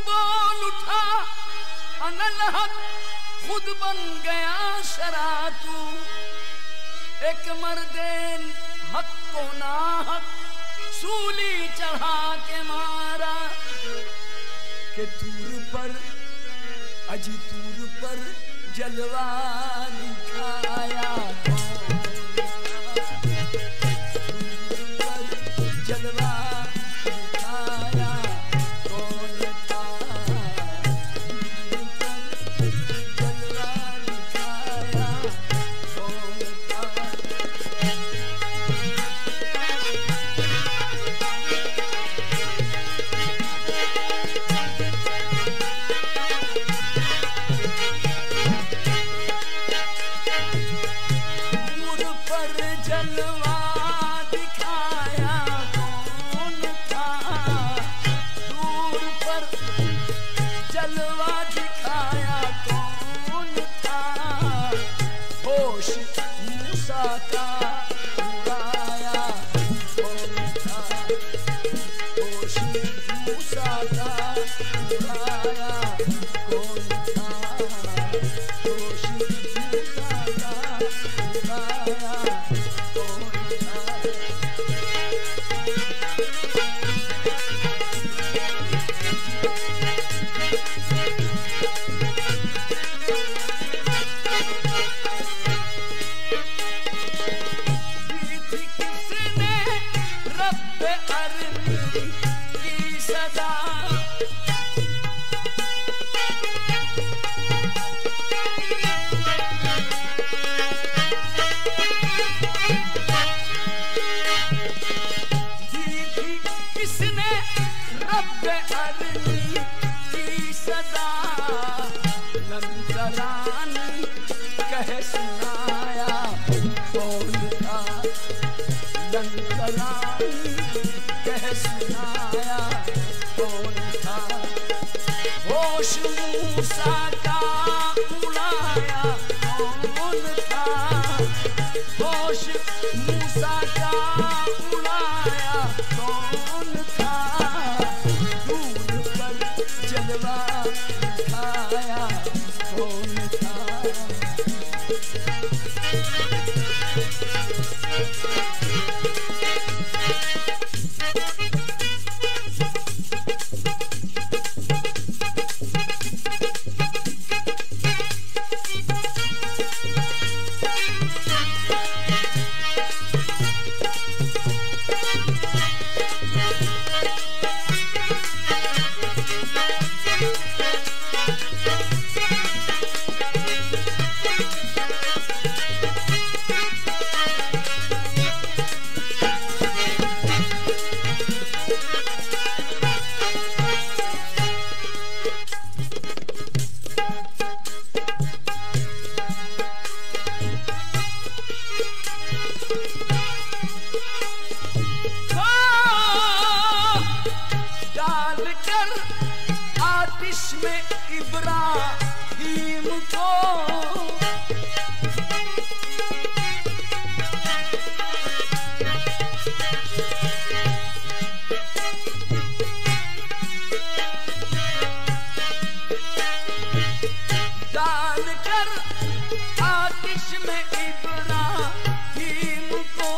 बोल उठा अनलहक खुद बन गया शरातू। एक मर्देन हक को नाहक सूली चढ़ा के मारा के तूर पर अजी तूर पर जलवा दिखाया। जलवा दिखाया कौन था? जलवा दिखाया कौन था? दूर पर जलवा जलवा दिखाया कौन था? होश मूसा का उड़ाया कौन था? होश मूसा का उड़ाया कौन था? होश मूसा का उड़ाया कौन था? कहे सुनाया कौन था? लंकरानी कहे सुनाया कौन था? होश मूसा का उड़ाया कौन था? होश मूसा का उड़ाया कौन था? दूर पर जलवा दिखाया कौन था? आतिश में इब्राहीम को डालकर आतिश में इब्राहीम को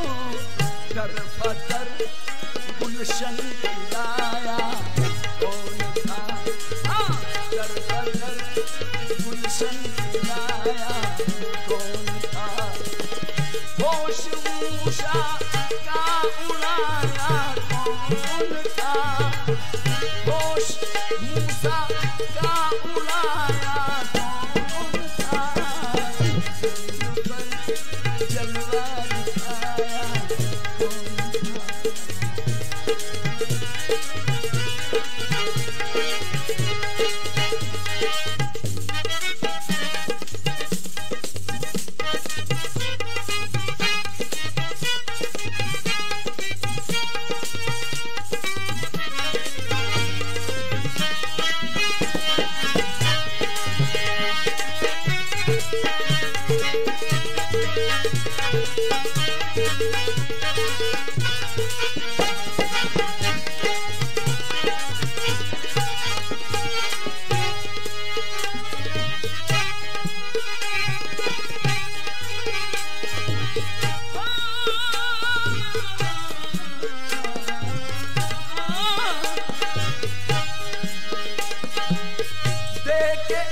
दरफदर गुलशन खिलाया कौन था? दरफदर गुलशन खिलाया कौन था? होश मूसा का उड़ाया कौन था? होश मूसा का उड़ाया कौन था? जलवा दिखाया कौन था?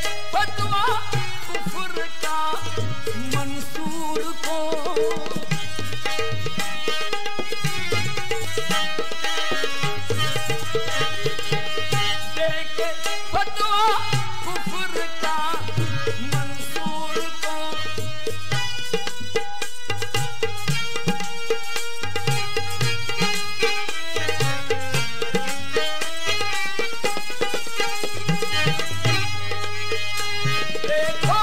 फतवा कुफ्र का मंसूर को देके फतवा कुफ्र का मंसूर को देखो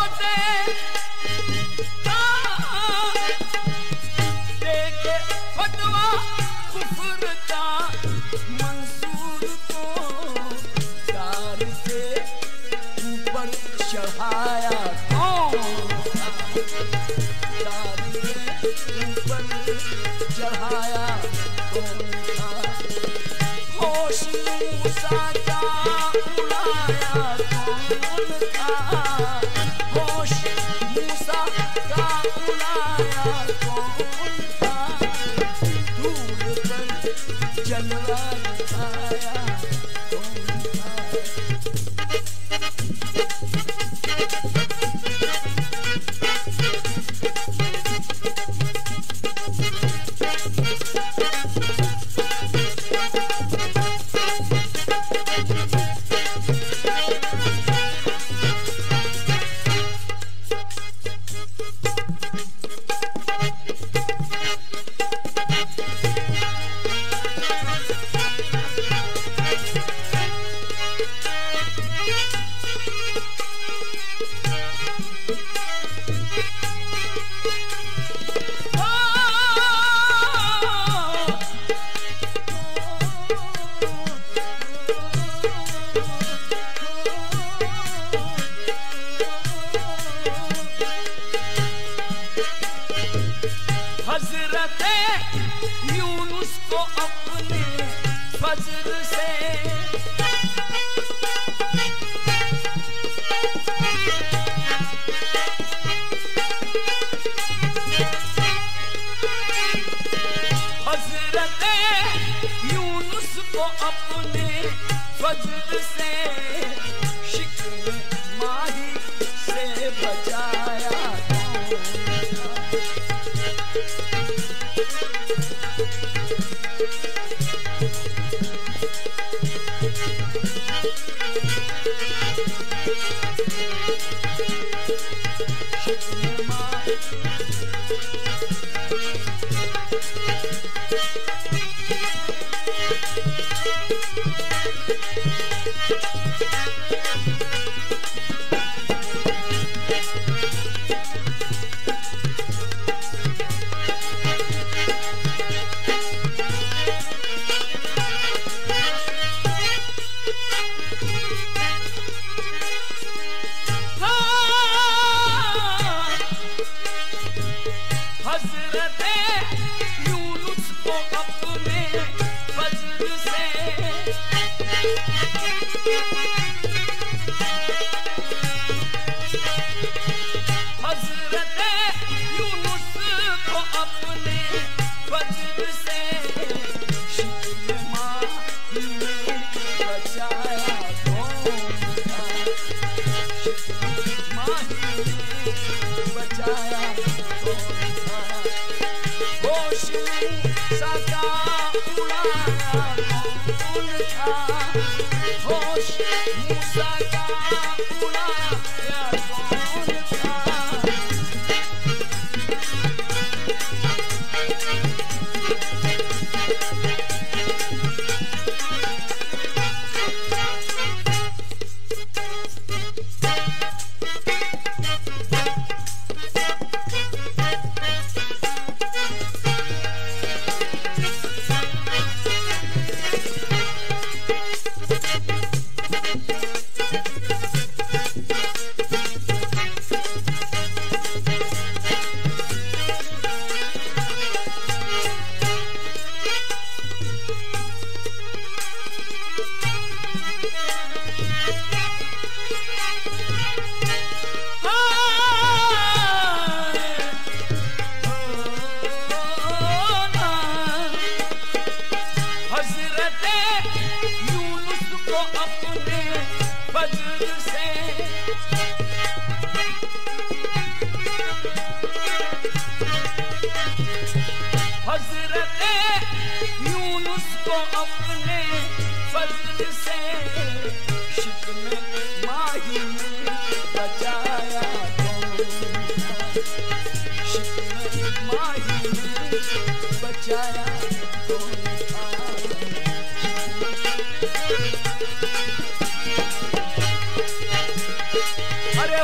देके फतवा कुफ्र का मंसूर को कार से ऊपर चढ़ाया कौन था कार से ऊपर चढ़ाया कौन था होश मूसा का उड़ाया कौन था होश मूसा का उड़ाया कौन था दूर पर जलवा दिखाया कौन था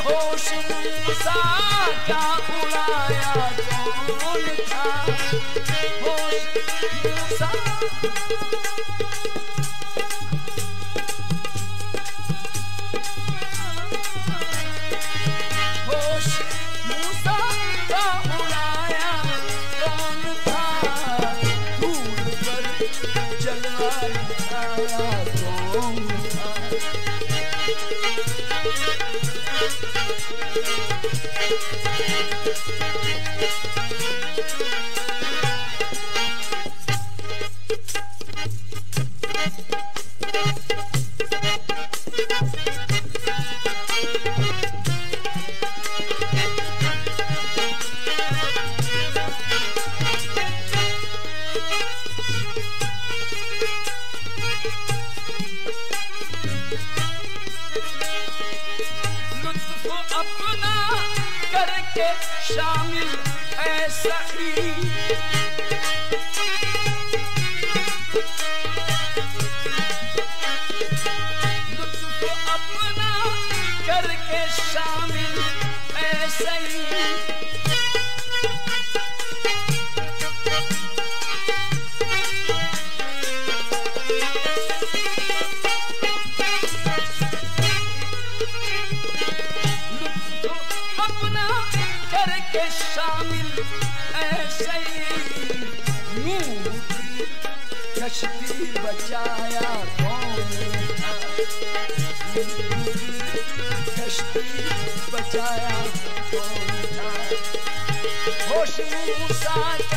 होश मूसा क्या उड़ाया कौन था, होश मूसा होश मूसा का उड़ाया कौन था, धूल पर जलाया कौन था। अपना करके शामिल ऐसा ही, लुत्फ अपना करके शामिल ऐसा ही, करके शामिल ऐसे ही, नूह की कश्ती बचाया कौन था, कश्ती बचाया कौन था, होश मूसा